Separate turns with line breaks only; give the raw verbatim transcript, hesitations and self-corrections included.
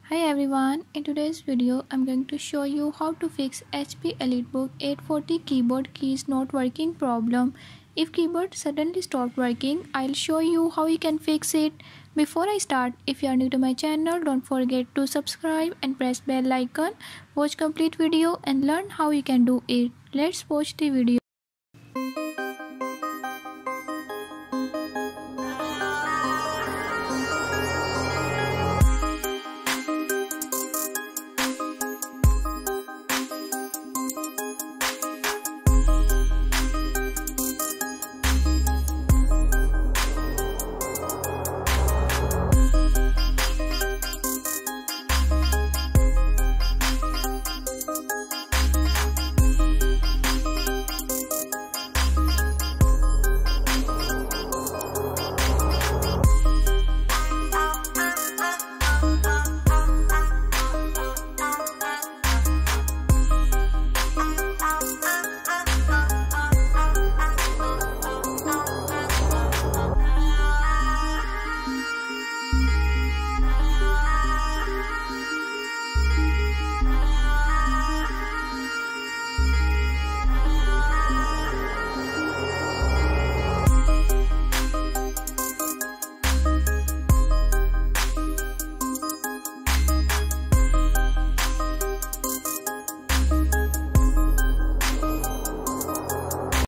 Hi everyone, in today's video I'm going to show you how to fix H P Elitebook eight forty keyboard keys not working problem. If keyboard suddenly stopped working, I'll show you how you can fix it. Before I start, if you are new to my channel, don't forget to subscribe and press bell icon. Watch complete video and learn how you can do it. Let's watch the video.